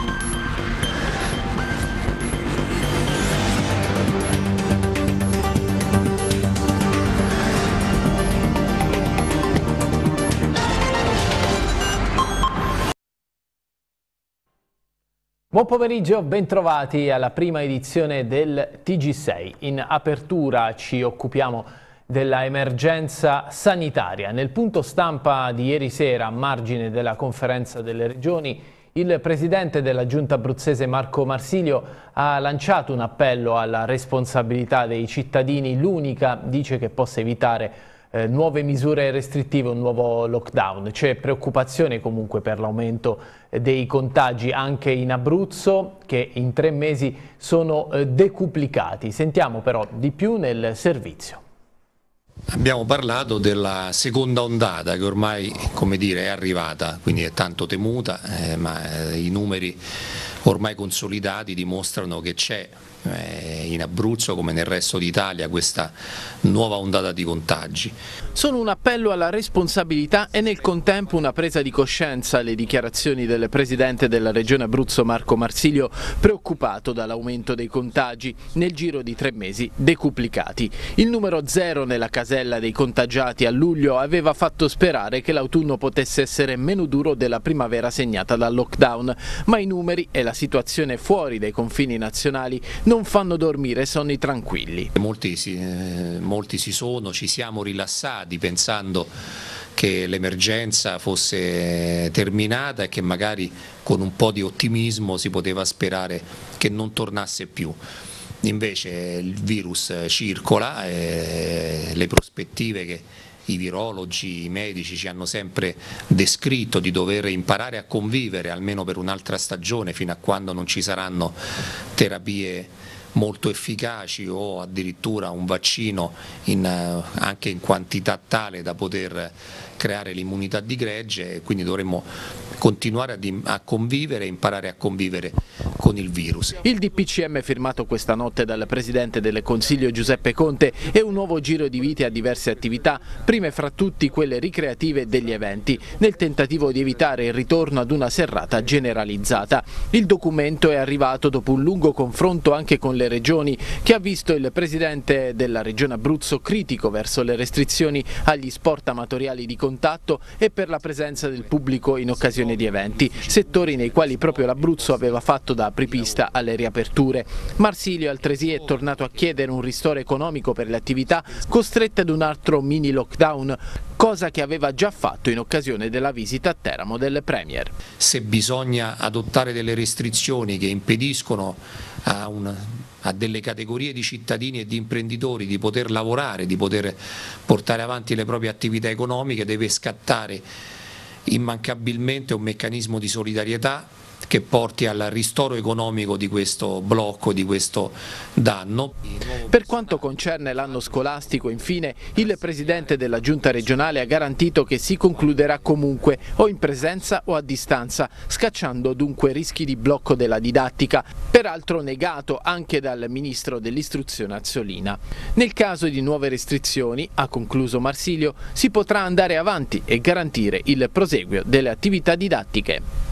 Buon pomeriggio, bentrovati alla prima edizione del TG6. In apertura ci occupiamo della emergenza sanitaria. Nel punto stampa di ieri sera, a margine della conferenza delle regioni, il presidente della giunta abruzzese Marco Marsilio ha lanciato un appello alla responsabilità dei cittadini, l'unica, dice, che possa evitare nuove misure restrittive, un nuovo lockdown. C'è preoccupazione comunque per l'aumento dei contagi anche in Abruzzo, che in 3 mesi sono decuplicati. Sentiamo però di più nel servizio. Abbiamo parlato della seconda ondata che ormai, come dire, è arrivata, quindi è tanto temuta, ma i numeri ormai consolidati dimostrano che c'è in Abruzzo come nel resto d'Italia questa nuova ondata di contagi. Sono un appello alla responsabilità e nel contempo una presa di coscienza le dichiarazioni del presidente della regione Abruzzo Marco Marsilio, preoccupato dall'aumento dei contagi nel giro di 3 mesi decuplicati. Il numero 0 nella casella dei contagiati a luglio aveva fatto sperare che l'autunno potesse essere meno duro della primavera segnata dal lockdown, ma i numeri e la situazione fuori dai confini nazionali non fanno dormire sonni tranquilli. Molti ci siamo rilassati pensando che l'emergenza fosse terminata e che magari con un po' di ottimismo si poteva sperare che non tornasse più. Invece il virus circola e le prospettive che i virologi, i medici ci hanno sempre descritto di dover imparare a convivere almeno per un'altra stagione fino a quando non ci saranno terapie molto efficaci o addirittura un vaccino anche in quantità tale da poter creare l'immunità di gregge, e quindi dovremmo continuare a convivere e imparare a convivere con il virus. Il DPCM firmato questa notte dal Presidente del Consiglio Giuseppe Conte è un nuovo giro di vite a diverse attività, prime fra tutti quelle ricreative e degli eventi, nel tentativo di evitare il ritorno ad una serrata generalizzata. Il documento è arrivato dopo un lungo confronto anche con le regioni, che ha visto il Presidente della Regione Abruzzo critico verso le restrizioni agli sport amatoriali di contatto e per la presenza del pubblico in occasione di eventi, settori nei quali proprio l'Abruzzo aveva fatto da apripista alle riaperture. Marsilio altresì è tornato a chiedere un ristoro economico per le attività costrette ad un altro mini lockdown, cosa che aveva già fatto in occasione della visita a Teramo del Premier. Se bisogna adottare delle restrizioni che impediscono a delle categorie di cittadini e di imprenditori di poter lavorare, di poter portare avanti le proprie attività economiche, deve scattare immancabilmente un meccanismo di solidarietà che porti al ristoro economico di questo blocco, di questo danno. Per quanto concerne l'anno scolastico, infine, il Presidente della Giunta regionale ha garantito che si concluderà comunque o in presenza o a distanza, scacciando dunque rischi di blocco della didattica, peraltro negato anche dal Ministro dell'Istruzione Azzolina. Nel caso di nuove restrizioni, ha concluso Marsilio, si potrà andare avanti e garantire il proseguio delle attività didattiche.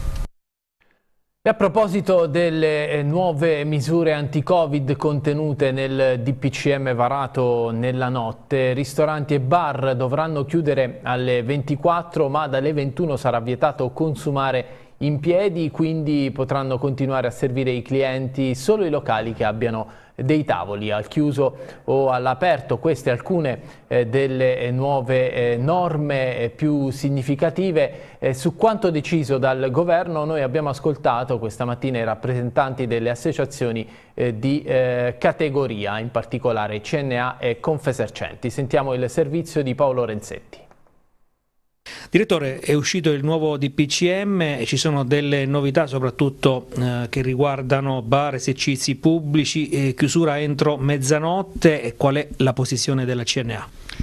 E a proposito delle nuove misure anti-Covid contenute nel DPCM varato nella notte, ristoranti e bar dovranno chiudere alle 24, ma dalle 21 sarà vietato consumare in piedi, quindi potranno continuare a servire i clienti solo i locali che abbiano dei tavoli al chiuso o all'aperto. Queste alcune delle nuove norme più significative. Su quanto deciso dal governo noi abbiamo ascoltato questa mattina i rappresentanti delle associazioni di categoria, in particolare CNA e Confesercenti. Sentiamo il servizio di Paolo Renzetti. Direttore, è uscito il nuovo DPCM e ci sono delle novità soprattutto che riguardano bar, esercizi pubblici, chiusura entro mezzanotte, e qual è la posizione della CNA?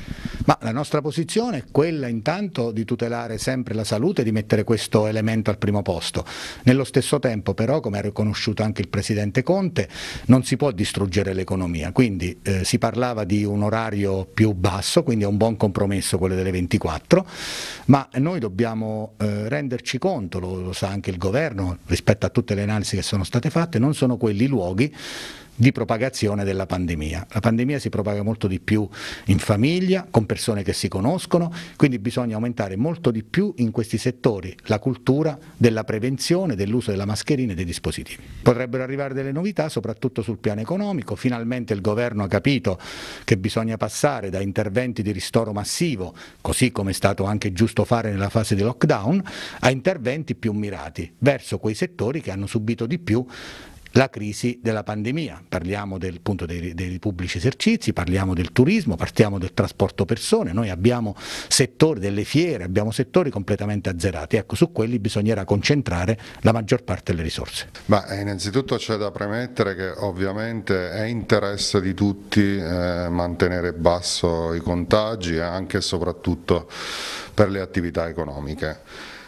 Ma la nostra posizione è quella intanto di tutelare sempre la salute e di mettere questo elemento al primo posto. Nello stesso tempo però, come ha riconosciuto anche il Presidente Conte, non si può distruggere l'economia, quindi si parlava di un orario più basso, quindi è un buon compromesso quello delle 24, ma noi dobbiamo renderci conto, lo sa anche il Governo rispetto a tutte le analisi che sono state fatte, non sono quelli i luoghi di propagazione della pandemia. La pandemia si propaga molto di più in famiglia, con persone che si conoscono, quindi bisogna aumentare molto di più in questi settori la cultura della prevenzione, dell'uso della mascherina e dei dispositivi. Potrebbero arrivare delle novità soprattutto sul piano economico, finalmente il Governo ha capito che bisogna passare da interventi di ristoro massivo, così come è stato anche giusto fare nella fase di lockdown, a interventi più mirati verso quei settori che hanno subito di più la crisi della pandemia. Parliamo appunto dei pubblici esercizi, parliamo del turismo, partiamo del trasporto persone, noi abbiamo settori delle fiere, abbiamo settori completamente azzerati, ecco, su quelli bisognerà concentrare la maggior parte delle risorse. Ma innanzitutto c'è da premettere che ovviamente è interesse di tutti mantenere basso i contagi anche e soprattutto per le attività economiche.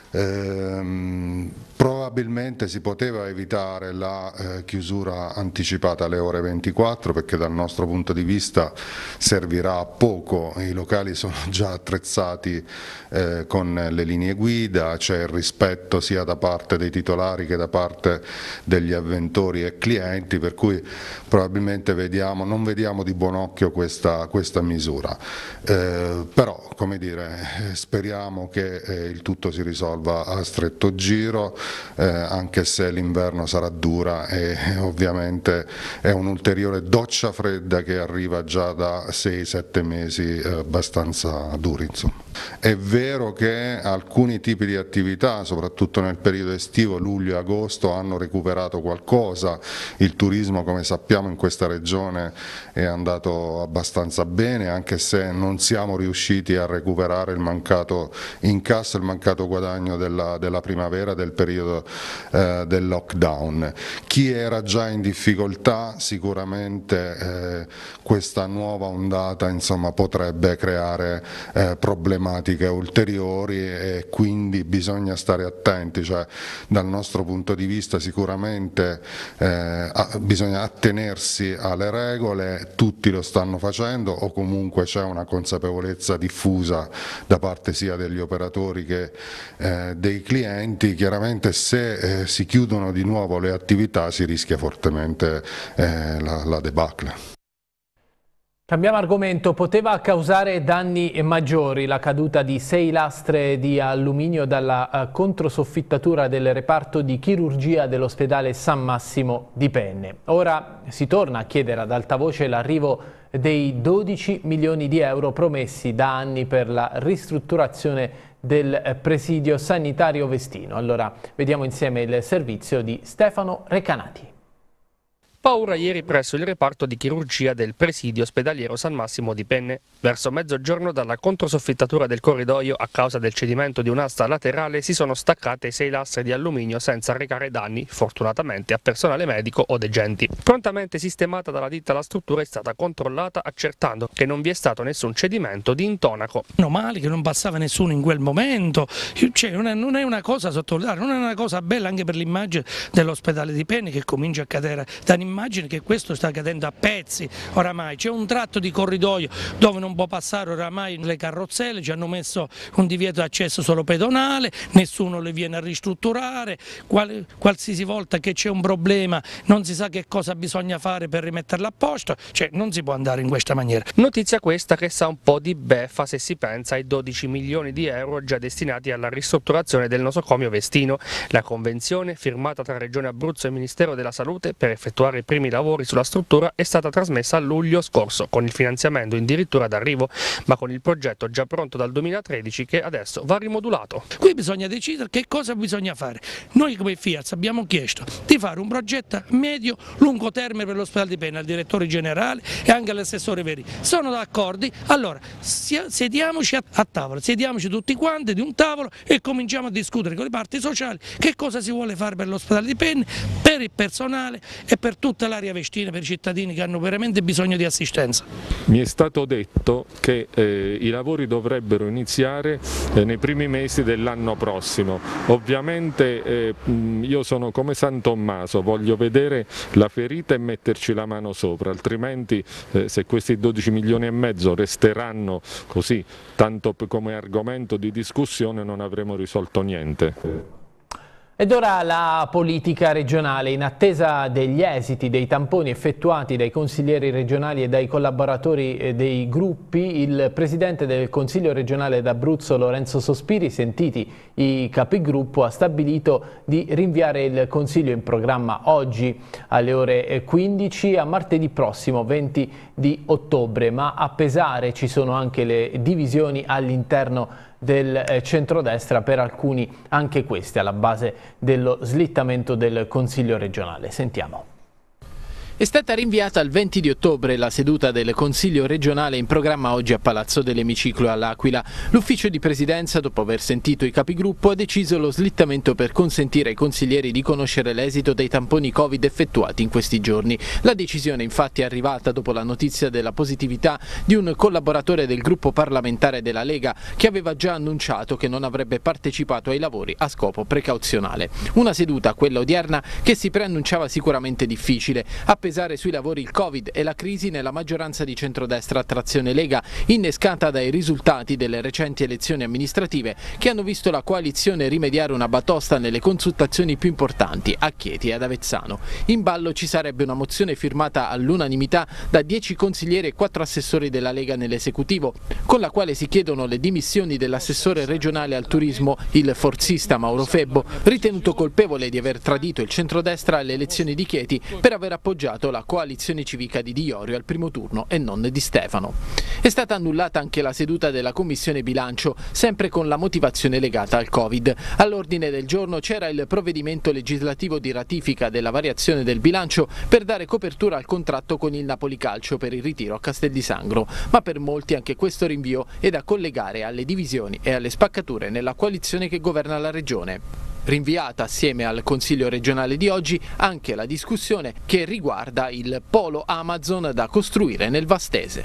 Probabilmente si poteva evitare la chiusura anticipata alle ore 24 perché dal nostro punto di vista servirà a poco, i locali sono già attrezzati con le linee guida, c'è il rispetto sia da parte dei titolari che da parte degli avventori e clienti, per cui probabilmente non vediamo di buon occhio questa misura, però come dire, speriamo che il tutto si risolva a stretto giro, anche se l'inverno sarà dura e ovviamente è un'ulteriore doccia fredda che arriva già da 6-7 mesi abbastanza duri, insomma. È vero che alcuni tipi di attività, soprattutto nel periodo estivo, luglio e agosto, hanno recuperato qualcosa, il turismo come sappiamo in questa regione è andato abbastanza bene, anche se non siamo riusciti a recuperare il mancato incasso, il mancato guadagno della primavera, del periodo del lockdown. Chi era già in difficoltà sicuramente questa nuova ondata, insomma, potrebbe creare problematiche ulteriori e quindi bisogna stare attenti, cioè, dal nostro punto di vista sicuramente bisogna attenersi alle regole, tutti lo stanno facendo o comunque c'è una consapevolezza diffusa da parte sia degli operatori che dei clienti. Chiaramente se si chiudono di nuovo le attività si rischia fortemente la debacle. Cambiamo argomento, poteva causare danni maggiori la caduta di 6 lastre di alluminio dalla controsoffittatura del reparto di chirurgia dell'ospedale San Massimo di Penne. Ora si torna a chiedere ad alta voce l'arrivo dei 12 milioni di euro promessi da anni per la ristrutturazione del presidio sanitario Vestino. Allora vediamo insieme il servizio di Stefano Recanati. Paura ieri presso il reparto di chirurgia del presidio ospedaliero San Massimo di Penne. Verso mezzogiorno dalla controsoffittatura del corridoio, a causa del cedimento di un'asta laterale, si sono staccate 6 lastre di alluminio senza recare danni, fortunatamente, a personale medico o degenti. Prontamente sistemata dalla ditta, la struttura è stata controllata accertando che non vi è stato nessun cedimento di intonaco. Male che non passava nessuno in quel momento, cioè, non è una cosa sottovalutare, non è una cosa bella anche per l'immagine dell'ospedale di Penne che comincia a cadere da un'immagine che questo sta cadendo a pezzi oramai. C'è un tratto di corridoio dove non può passare oramai le carrozzelle, ci hanno messo un divieto di accesso solo pedonale, nessuno le viene a ristrutturare, qualsiasi volta che c'è un problema non si sa che cosa bisogna fare per rimetterla a posto, cioè non si può andare in questa maniera. Notizia questa che sa un po' di beffa se si pensa ai 12 milioni di euro già destinati alla ristrutturazione del nosocomio Vestino. La convenzione firmata tra Regione Abruzzo e Ministero della Salute per effettuare i primi lavori sulla struttura è stata trasmessa a luglio scorso, con il finanziamento addirittura d'arrivo, ma con il progetto già pronto dal 2013 che adesso va rimodulato. Qui bisogna decidere che cosa bisogna fare. Noi come FIAS abbiamo chiesto di fare un progetto medio-lungo termine per l'ospedale di Penne al direttore generale e anche all'assessore Veri. Sono d'accordo? Allora sediamoci a tavola, sediamoci tutti quanti di un tavolo e cominciamo a discutere con le parti sociali che cosa si vuole fare per l'ospedale di Penne per per il personale e per tutta l'area vestina, per i cittadini che hanno veramente bisogno di assistenza. Mi è stato detto che i lavori dovrebbero iniziare nei primi mesi dell'anno prossimo. Ovviamente io sono come San Tommaso, voglio vedere la ferita e metterci la mano sopra, altrimenti se questi 12 milioni e mezzo resteranno così tanto come argomento di discussione non avremo risolto niente. Ed ora la politica regionale. In attesa degli esiti dei tamponi effettuati dai consiglieri regionali e dai collaboratori dei gruppi, il presidente del Consiglio regionale d'Abruzzo Lorenzo Sospiri, sentiti i capigruppo, ha stabilito di rinviare il Consiglio in programma oggi alle ore 15 a martedì prossimo 20 di ottobre, ma a pesare ci sono anche le divisioni all'interno del centrodestra, per alcuni anche queste alla base dello slittamento del Consiglio regionale. Sentiamo. È stata rinviata al 20 di ottobre la seduta del Consiglio regionale in programma oggi a Palazzo dell'Emiciclo all'Aquila. L'ufficio di presidenza, dopo aver sentito i capigruppo, ha deciso lo slittamento per consentire ai consiglieri di conoscere l'esito dei tamponi Covid effettuati in questi giorni. La decisione infatti è arrivata dopo la notizia della positività di un collaboratore del gruppo parlamentare della Lega che aveva già annunciato che non avrebbe partecipato ai lavori a scopo precauzionale. Una seduta, quella odierna, che si preannunciava sicuramente difficile. A pesare sui lavori il Covid e la crisi nella maggioranza di centrodestra a trazione Lega, innescata dai risultati delle recenti elezioni amministrative che hanno visto la coalizione rimediare una batosta nelle consultazioni più importanti a Chieti e ad Avezzano. In ballo ci sarebbe una mozione firmata all'unanimità da 10 consiglieri e 4 assessori della Lega nell'esecutivo, con la quale si chiedono le dimissioni dell'assessore regionale al turismo, il forzista Mauro Febbo, ritenuto colpevole di aver tradito il centrodestra alle elezioni di Chieti per aver appoggiato la coalizione civica di Di Iorio al primo turno e non di Stefano. È stata annullata anche la seduta della Commissione Bilancio, sempre con la motivazione legata al Covid. All'ordine del giorno c'era il provvedimento legislativo di ratifica della variazione del bilancio per dare copertura al contratto con il Napoli Calcio per il ritiro a Castel di Sangro, ma per molti anche questo rinvio è da collegare alle divisioni e alle spaccature nella coalizione che governa la regione. Rinviata assieme al Consiglio regionale di oggi anche la discussione che riguarda il polo Amazon da costruire nel Vastese.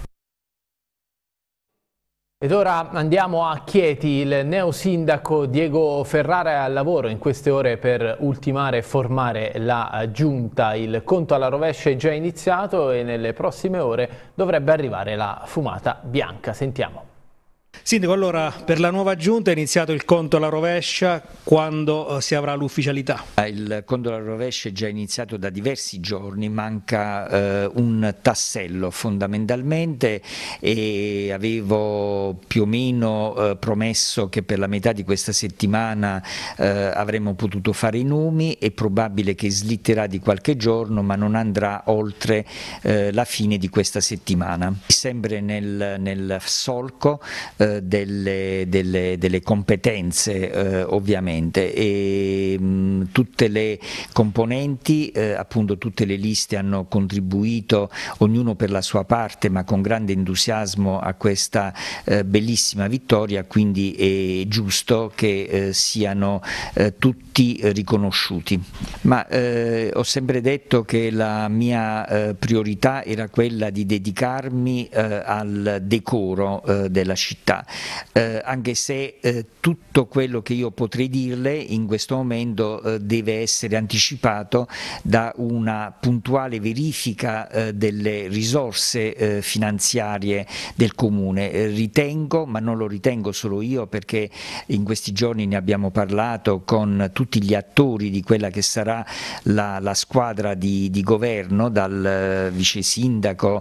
Ed ora andiamo a Chieti. Il neosindaco Diego Ferrara è al lavoro in queste ore per ultimare e formare la giunta. Il conto alla rovescia è già iniziato e nelle prossime ore dovrebbe arrivare la fumata bianca. Sentiamo. Sindaco, allora per la nuova giunta è iniziato il conto alla rovescia, quando si avrà l'ufficialità? Il conto alla rovescia è già iniziato da diversi giorni, manca un tassello fondamentalmente e avevo più o meno promesso che per la metà di questa settimana avremmo potuto fare i nomi. È probabile che slitterà di qualche giorno ma non andrà oltre la fine di questa settimana. Sempre nel solco delle competenze ovviamente e tutte le componenti, appunto tutte le liste hanno contribuito, ognuno per la sua parte ma con grande entusiasmo a questa bellissima vittoria, quindi è giusto che siano tutti riconosciuti. Ma ho sempre detto che la mia priorità era quella di dedicarmi al decoro della città. Anche se tutto quello che io potrei dirle in questo momento deve essere anticipato da una puntuale verifica delle risorse finanziarie del Comune. Ritengo, ma non lo ritengo solo io perché in questi giorni ne abbiamo parlato con tutti gli attori di quella che sarà la squadra di governo, dal vice sindaco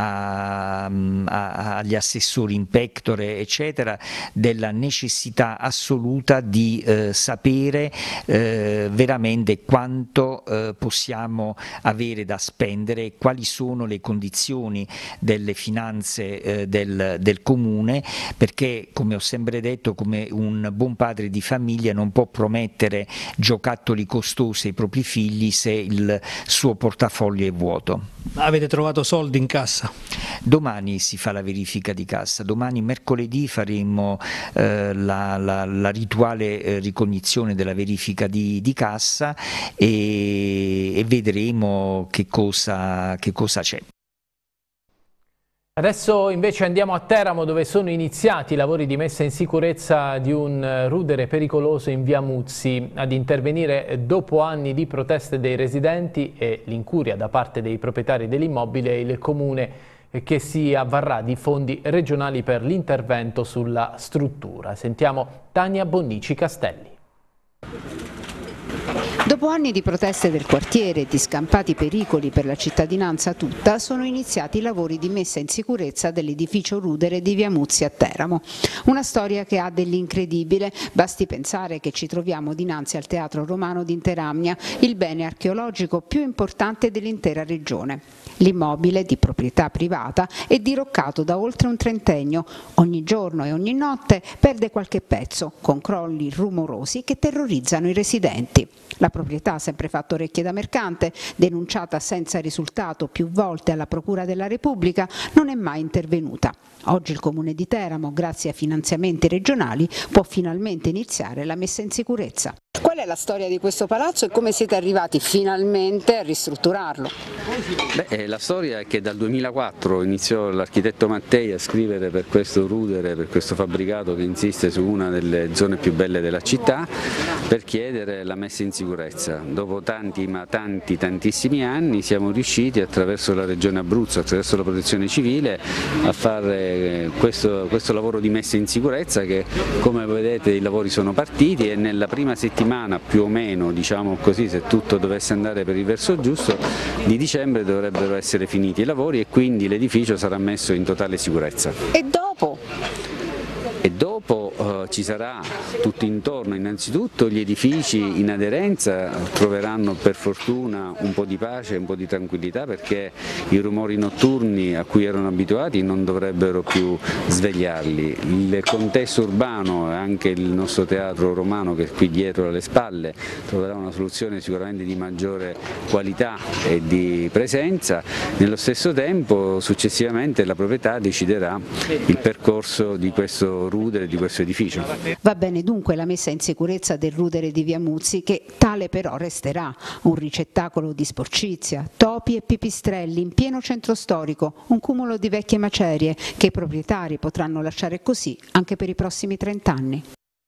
agli assessori in pectore eccetera, della necessità assoluta di sapere veramente quanto possiamo avere da spendere e quali sono le condizioni delle finanze del Comune, perché come ho sempre detto, come un buon padre di famiglia non può promettere giocattoli costosi ai propri figli se il suo portafoglio è vuoto. Avete trovato soldi in cassa? Domani si fa la verifica di cassa, domani mercoledì mercoledì faremo la rituale ricognizione della verifica di cassa e vedremo che cosa c'è. Adesso invece andiamo a Teramo, dove sono iniziati i lavori di messa in sicurezza di un rudere pericoloso in via Muzzi. Ad intervenire dopo anni di proteste dei residenti e l'incuria da parte dei proprietari dell'immobile il Comune, che si avvarrà di fondi regionali per l'intervento sulla struttura. Sentiamo Tania Bonnici Castelli. Dopo anni di proteste del quartiere e di scampati pericoli per la cittadinanza tutta, sono iniziati i lavori di messa in sicurezza dell'edificio rudere di via Muzzi a Teramo. Una storia che ha dell'incredibile, basti pensare che ci troviamo dinanzi al Teatro Romano di Interamnia, il bene archeologico più importante dell'intera regione. L'immobile, di proprietà privata, è diroccato da oltre un trentennio. Ogni giorno e ogni notte perde qualche pezzo, con crolli rumorosi che terrorizzano i residenti. La proprietà ha sempre fatto orecchie da mercante, denunciata senza risultato più volte alla Procura della Repubblica, non è mai intervenuta. Oggi il Comune di Teramo, grazie a finanziamenti regionali, può finalmente iniziare la messa in sicurezza. Qual è la storia di questo palazzo e come siete arrivati finalmente a ristrutturarlo? La storia è che dal 2004 iniziò l'architetto Mattei a scrivere per questo rudere, per questo fabbricato che insiste su una delle zone più belle della città, per chiedere la messa in sicurezza. Dopo tantissimi anni siamo riusciti, attraverso la Regione Abruzzo, attraverso la Protezione Civile, a fare questo lavoro di messa in sicurezza che, come vedete, i lavori sono partiti e nella prima settimana più o meno, diciamo così, se tutto dovesse andare per il verso giusto, di dicembre dovrebbero essere finiti i lavori e quindi l'edificio sarà messo in totale sicurezza. E dopo? E dopo ci sarà tutto intorno, innanzitutto gli edifici in aderenza troveranno per fortuna un po' di pace, un po' di tranquillità, perché i rumori notturni a cui erano abituati non dovrebbero più svegliarli. Il contesto urbano e anche il nostro teatro romano, che è qui dietro alle spalle, troverà una soluzione sicuramente di maggiore qualità e di presenza. Nello stesso tempo, successivamente, la proprietà deciderà il percorso di questo rudere, di questo edificio. Va bene dunque la messa in sicurezza del rudere di via Muzzi, che tale però resterà, un ricettacolo di sporcizia, topi e pipistrelli in pieno centro storico, un cumulo di vecchie macerie che i proprietari potranno lasciare così anche per i prossimi 30 anni.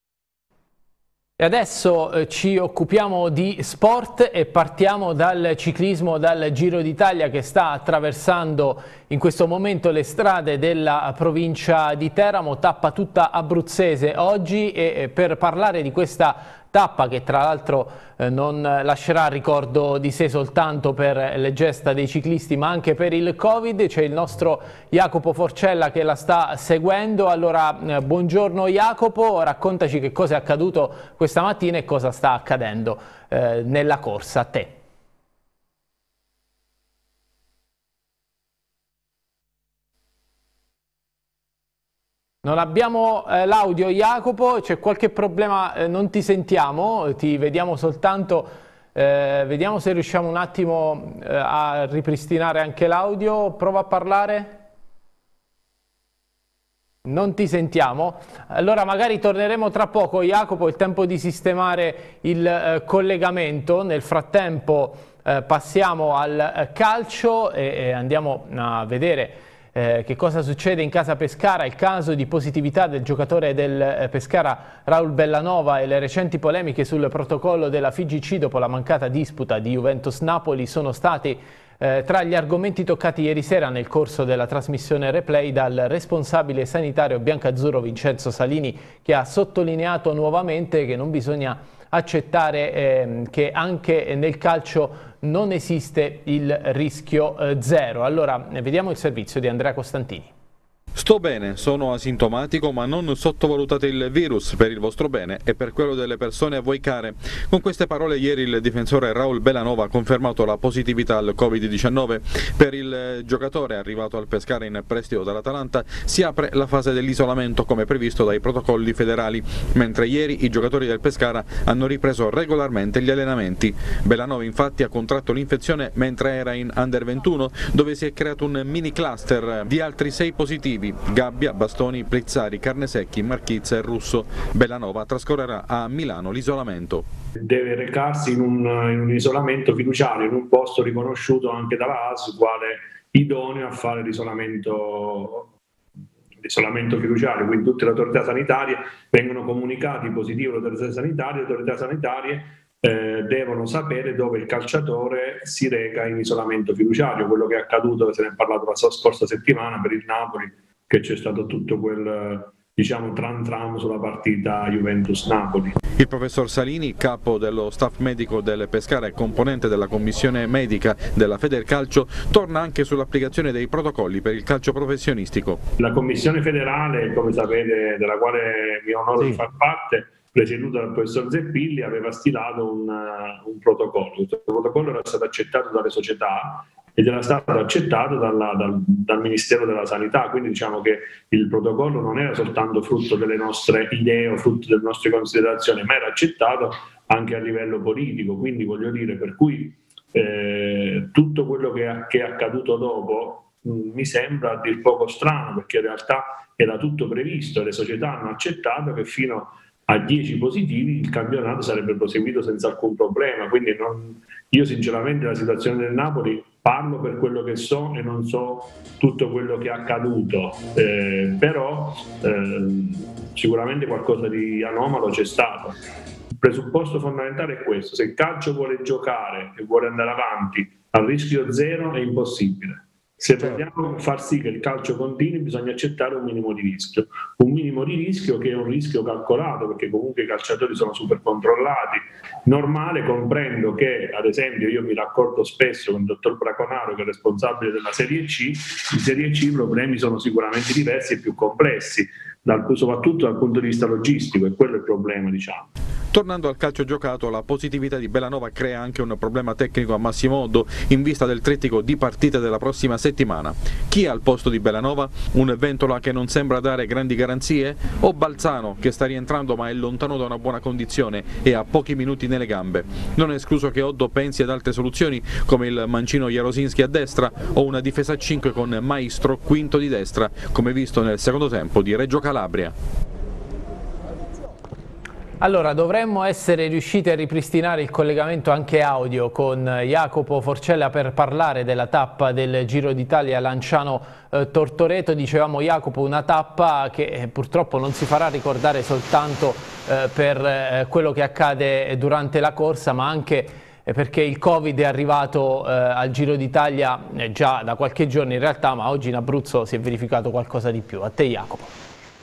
E adesso ci occupiamo di sport e partiamo dal ciclismo, dal Giro d'Italia che sta attraversando in questo momento le strade della provincia di Teramo, tappa tutta abruzzese oggi, e per parlare di questa tappa, che tra l'altro non lascerà ricordo di sé soltanto per le gesta dei ciclisti ma anche per il Covid, c'è il nostro Jacopo Forcella che la sta seguendo. Allora buongiorno Jacopo, raccontaci che cosa è accaduto questa mattina e cosa sta accadendo nella corsa. A te. Non abbiamo l'audio Jacopo, c'è qualche problema, non ti sentiamo, ti vediamo soltanto, vediamo se riusciamo un attimo a ripristinare anche l'audio, prova a parlare. Non ti sentiamo, allora magari torneremo tra poco Jacopo, il tempo di sistemare il collegamento. Nel frattempo passiamo al calcio e andiamo a vedere che cosa succede in casa Pescara, il caso di positività del giocatore del Pescara Raul Bellanova e le recenti polemiche sul protocollo della FIGC dopo la mancata disputa di Juventus-Napoli sono stati tra gli argomenti toccati ieri sera nel corso della trasmissione Replay dal responsabile sanitario biancazzurro Vincenzo Salini, che ha sottolineato nuovamente che non bisogna accettare che anche nel calcio non esiste il rischio zero. Allora vediamo il servizio di Andrea Costantini. Sto bene, sono asintomatico, ma non sottovalutate il virus per il vostro bene e per quello delle persone a voi care. Con queste parole ieri il difensore Raul Bellanova ha confermato la positività al Covid-19. Per il giocatore arrivato al Pescara in prestito dall'Atalanta si apre la fase dell'isolamento come previsto dai protocolli federali, mentre ieri i giocatori del Pescara hanno ripreso regolarmente gli allenamenti. Bellanova infatti ha contratto l'infezione mentre era in Under 21, dove si è creato un mini cluster di altri 6 positivi positivi: Gabbia, Bastoni, Plizzari, Carnesecchi, Marchizza e Russo. Bellanova trascorrerà a Milano l'isolamento. Deve recarsi in un isolamento fiduciario, in un posto riconosciuto anche dalla ASL quale idoneo a fare l'isolamento fiduciario, quindi tutte le autorità sanitarie vengono comunicati positivi alle autorità sanitarie devono sapere dove il calciatore si reca in isolamento fiduciario, quello che è accaduto, se ne è parlato la scorsa settimana per il Napoli, che c'è stato tutto quel tram sulla partita Juventus-Napoli. Il professor Salini, capo dello staff medico del Pescara e componente della commissione medica della Federcalcio, torna anche sull'applicazione dei protocolli per il calcio professionistico. La commissione federale, come sapete, della quale mi onoro di far parte, presieduta dal professor Zeppilli, aveva stilato un protocollo. Questo protocollo era stato accettato dalle società ed era stato accettato dal Ministero della Sanità, quindi diciamo che il protocollo non era soltanto frutto delle nostre idee o frutto delle nostre considerazioni, ma era accettato anche a livello politico, quindi voglio dire, per cui tutto quello che è accaduto dopo mi sembra a dir poco strano, perché in realtà era tutto previsto e le società hanno accettato che fino a 10 positivi il campionato sarebbe proseguito senza alcun problema, quindi io sinceramente la situazione del Napoli parlo per quello che so e non so tutto quello che è accaduto, però sicuramente qualcosa di anomalo c'è stato. Il presupposto fondamentale è questo: se il calcio vuole giocare e vuole andare avanti a rischio zero è impossibile. Se vogliamo far sì che il calcio continui bisogna accettare un minimo di rischio che è un rischio calcolato, perché comunque i calciatori sono super controllati. Normale, comprendo che ad esempio io mi raccordo spesso con il dottor Braconaro, che è responsabile della Serie C. In Serie C i problemi sono sicuramente diversi e più complessi, soprattutto dal punto di vista logistico, e quello è il problema, diciamo. Tornando al calcio giocato, la positività di Bellanova crea anche un problema tecnico a Massimo Oddo in vista del trittico di partite della prossima settimana. Chi è al posto di Bellanova? Un Ventola che non sembra dare grandi garanzie? O Balzano che sta rientrando ma è lontano da una buona condizione e ha pochi minuti nelle gambe? Non è escluso che Oddo pensi ad altre soluzioni come il mancino Jarosinski a destra o una difesa a 5 con Maestro quinto di destra, come visto nel secondo tempo di Reggio Calabria. Allora, dovremmo essere riusciti a ripristinare il collegamento anche audio con Jacopo Forcella per parlare della tappa del Giro d'Italia Lanciano-Tortoreto. Dicevamo, Jacopo, una tappa che purtroppo non si farà ricordare soltanto per quello che accade durante la corsa, ma anche perché il Covid è arrivato al Giro d'Italia già da qualche giorno in realtà, ma oggi in Abruzzo si è verificato qualcosa di più. A te, Jacopo.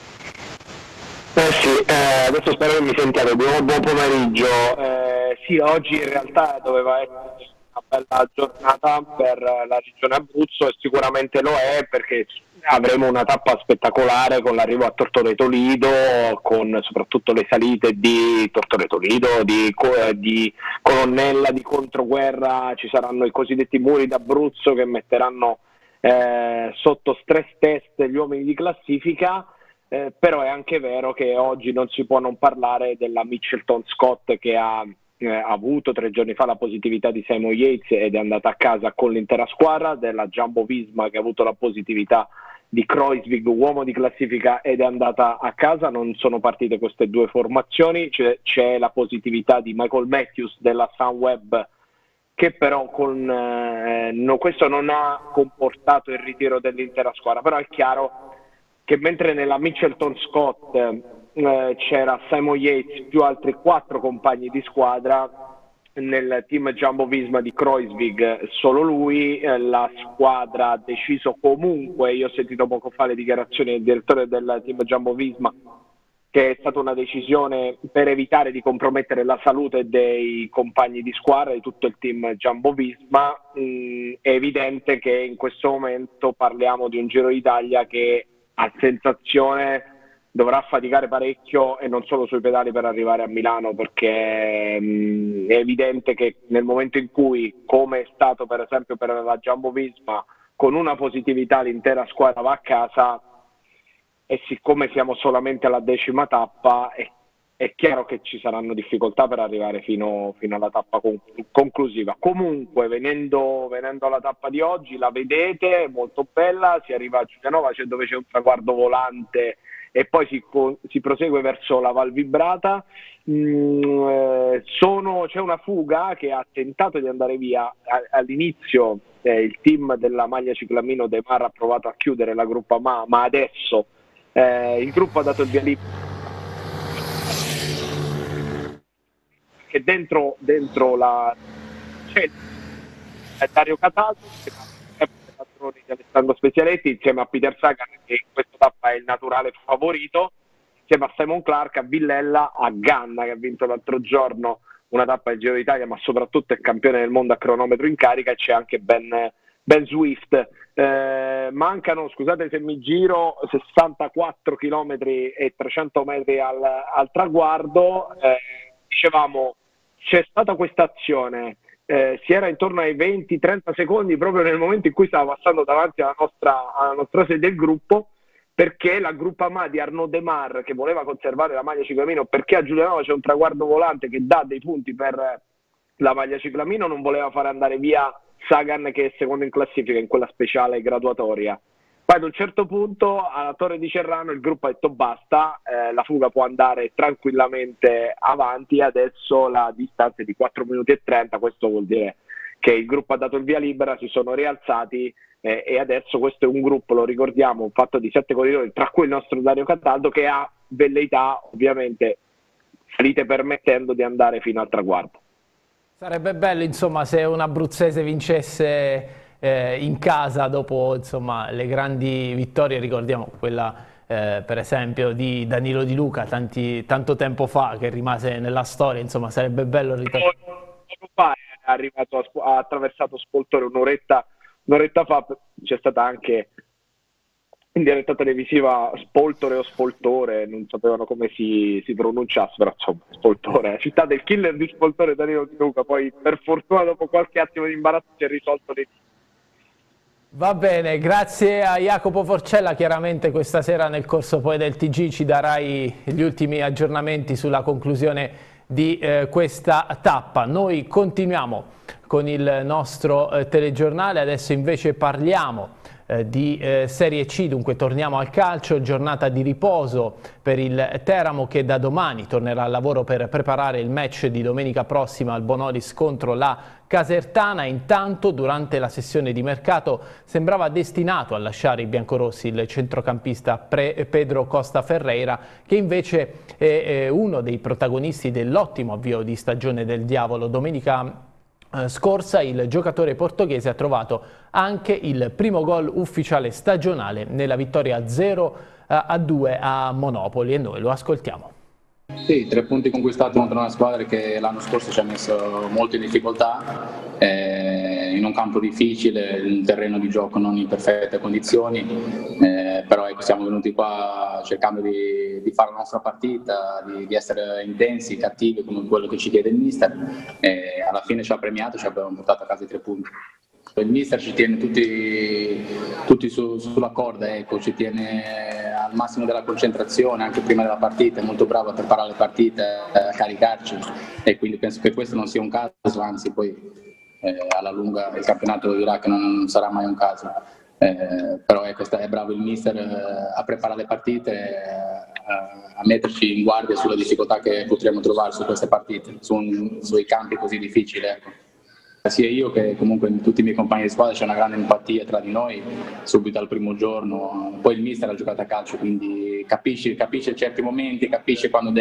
Sì, adesso spero che mi sentiate. Buon pomeriggio. Sì, oggi in realtà doveva essere una bella giornata per la regione Abruzzo e sicuramente lo è, perché avremo una tappa spettacolare con l'arrivo a Tortoreto Lido, con soprattutto le salite di Tortoreto Lido, di Colonnella, di Controguerra. Ci saranno i cosiddetti muri d'Abruzzo che metteranno sotto stress test gli uomini di classifica. Però è anche vero che oggi non si può non parlare della Mitchelton Scott, che ha avuto 3 giorni fa la positività di Simon Yates ed è andata a casa con l'intera squadra, della Jumbo Visma che ha avuto la positività di Kruijswijk, uomo di classifica, ed è andata a casa. Non sono partite queste due formazioni, c'è la positività di Michael Matthews della Sunweb, che però questo non ha comportato il ritiro dell'intera squadra. Però è chiaro che mentre nella Mitchelton Scott c'era Simon Yates più altri 4 compagni di squadra, nel team Jumbo Visma di Kruijswijk solo lui, la squadra ha deciso comunque, io ho sentito poco fa le dichiarazioni del direttore del team Jumbo Visma, che è stata una decisione per evitare di compromettere la salute dei compagni di squadra di tutto il team Jumbo Visma. È evidente che in questo momento parliamo di un Giro d'Italia che a sensazione dovrà faticare parecchio, e non solo sui pedali, per arrivare a Milano, perché è evidente che nel momento in cui, come è stato per esempio per la Jumbo Visma, con una positività l'intera squadra va a casa, e siccome siamo solamente alla 10ª tappa è è chiaro che ci saranno difficoltà per arrivare fino alla tappa conclusiva. Comunque, venendo alla tappa di oggi, la vedete, molto bella, si arriva a Giulianova, dove c'è un traguardo volante e poi si prosegue verso la Val Vibrata. C'è una fuga che ha tentato di andare via all'inizio. Il team della maglia ciclamino De Mar ha provato a chiudere la Groupama, ma adesso il gruppo ha dato il via libera, che dentro c'è Dario Cataldo, patroni di Alessandro Spezialetti, insieme a Peter Sagan, che in questa tappa è il naturale favorito, insieme a Simon Clark, a Villella, a Ganna, che ha vinto l'altro giorno una tappa del Giro d'Italia, ma soprattutto è campione del mondo a cronometro in carica, e c'è anche Ben Swift. Mancano, scusate se mi giro, 64 km e 300 metri al traguardo. Dicevamo, c'è stata questa azione, si era intorno ai 20-30 secondi proprio nel momento in cui stava passando davanti alla nostra sede del gruppo, perché la Groupama di Arnaud De Mar, che voleva conservare la maglia ciclamino, perché a Giulianova c'è un traguardo volante che dà dei punti per la maglia ciclamino, non voleva fare andare via Sagan, che è secondo in classifica in quella speciale graduatoria. Poi ad un certo punto alla Torre di Cerrano il gruppo ha detto basta, la fuga può andare tranquillamente avanti, adesso la distanza è di 4 minuti e 30, questo vuol dire che il gruppo ha dato il via libera, si sono rialzati e adesso questo è un gruppo, lo ricordiamo, fatto di 7 corridori, tra cui il nostro Dario Cataldo, che ha velleità, ovviamente salite permettendo, di andare fino al traguardo. Sarebbe bello, insomma, se un abruzzese vincesse in casa dopo, insomma, le grandi vittorie. Ricordiamo quella per esempio di Danilo Di Luca tanto tempo fa, che rimase nella storia. Insomma, sarebbe bello ritornare. Ha attraversato Spoltore un'oretta fa, c'è stata anche in diretta televisiva Spoltore o Spoltore, non sapevano come si pronunciasse, però insomma Spoltore, la città del killer di Spoltore, Danilo Di Luca. Poi per fortuna dopo qualche attimo di imbarazzo si è risolto le. Va bene, grazie a Jacopo Forcella. Chiaramente questa sera nel corso poi del TG ci darai gli ultimi aggiornamenti sulla conclusione di questa tappa. Noi continuiamo con il nostro telegiornale, adesso invece parliamo di Serie C, dunque torniamo al calcio, giornata di riposo per il Teramo, che da domani tornerà al lavoro per preparare il match di domenica prossima al Bonolis contro la Casertana. Intanto durante la sessione di mercato sembrava destinato a lasciare i biancorossi il centrocampista Pedro Costa Ferreira, che invece è uno dei protagonisti dell'ottimo avvio di stagione del Diavolo. Domenica scorsa il giocatore portoghese ha trovato anche il primo gol ufficiale stagionale nella vittoria 0-2 a Monopoli, e noi lo ascoltiamo. Sì, 3 punti conquistati contro una squadra che l'anno scorso ci ha messo molto in difficoltà, in un campo difficile, un terreno di gioco non in perfette condizioni, però ecco, siamo venuti qua cercando di fare la nostra partita, di essere intensi, cattivi come quello che ci chiede il mister, e alla fine ci ha premiato, ci abbiamo portato a casa i 3 punti. Il mister ci tiene tutti sulla corda, ecco, ci tiene al massimo della concentrazione anche prima della partita, è molto bravo a preparare le partite, a caricarci, e quindi penso che questo non sia un caso, anzi poi alla lunga il campionato dirà che non sarà mai un caso, però ecco, è bravo il mister a preparare le partite, a metterci in guardia sulle difficoltà che potremo trovare su queste partite, sui campi così difficili, ecco. Sia io che comunque tutti i miei compagni di squadra, c'è una grande empatia tra di noi subito al primo giorno. Poi il mister ha giocato a calcio, quindi capisce certi momenti, capisce quando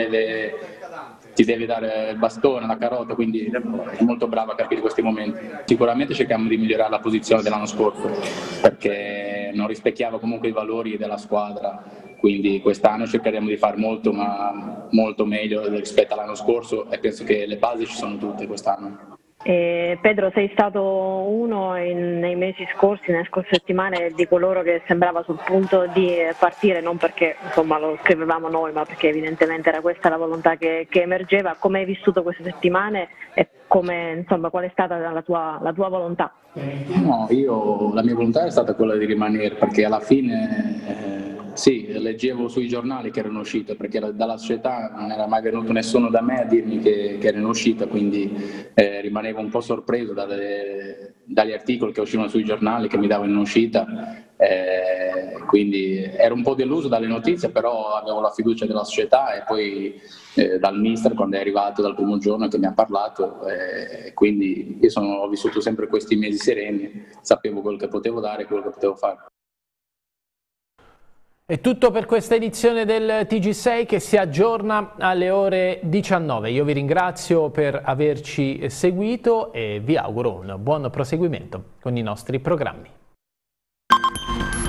ti deve dare il bastone, la carota, quindi è molto bravo a capire questi momenti. Sicuramente cerchiamo di migliorare la posizione dell'anno scorso, perché non rispecchiava comunque i valori della squadra, quindi quest'anno cercheremo di fare molto meglio rispetto all'anno scorso, e penso che le basi ci sono tutte quest'anno. Pedro, sei stato uno nei mesi scorsi, nelle scorse settimane, di coloro che sembrava sul punto di partire, non perché insomma lo scrivevamo noi, ma perché evidentemente era questa la volontà che emergeva. Come hai vissuto queste settimane e qual è stata la tua volontà? No, la mia volontà è stata quella di rimanere, perché alla fine Sì, leggevo sui giornali che erano uscite, perché dalla società non era mai venuto nessuno da me a dirmi che erano uscite, quindi rimanevo un po' sorpreso dagli articoli che uscivano sui giornali che mi davano in uscita, quindi ero un po' deluso dalle notizie, però avevo la fiducia della società e poi dal mister quando è arrivato dal primo giorno che mi ha parlato, quindi io ho vissuto sempre questi mesi sereni, sapevo quello che potevo dare e quello che potevo fare. È tutto per questa edizione del TG6 che si aggiorna alle ore 19. Io vi ringrazio per averci seguito e vi auguro un buon proseguimento con i nostri programmi.